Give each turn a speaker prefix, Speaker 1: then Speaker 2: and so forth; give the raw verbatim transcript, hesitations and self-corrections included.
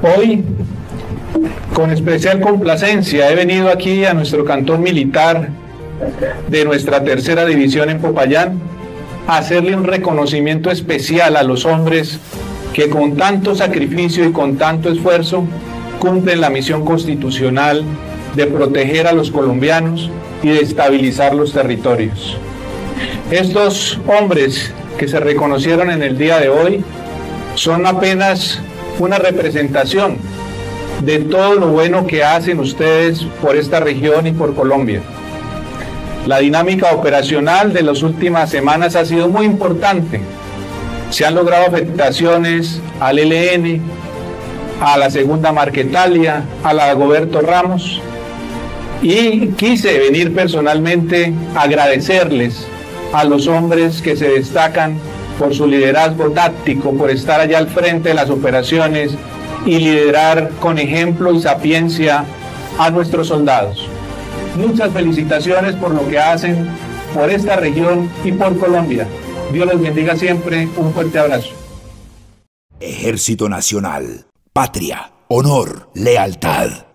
Speaker 1: Hoy, con especial complacencia, he venido aquí a nuestro cantón militar de nuestra tercera división en Popayán a hacerle un reconocimiento especial a los hombres que con tanto sacrificio y con tanto esfuerzo cumplen la misión constitucional de proteger a los colombianos y de estabilizar los territorios. Estos hombres que se reconocieron en el día de hoy son apenas una representación de todo lo bueno que hacen ustedes por esta región y por Colombia. La dinámica operacional de las últimas semanas ha sido muy importante. Se han logrado afectaciones al E L N, a la segunda Marquetalia, a la Dagoberto Ramos, y quise venir personalmente a agradecerles a los hombres que se destacan por su liderazgo táctico, por estar allá al frente de las operaciones y liderar con ejemplo y sapiencia a nuestros soldados. Muchas felicitaciones por lo que hacen por esta región y por Colombia. Dios los bendiga siempre. Un fuerte abrazo.
Speaker 2: Ejército Nacional. Patria, honor, lealtad.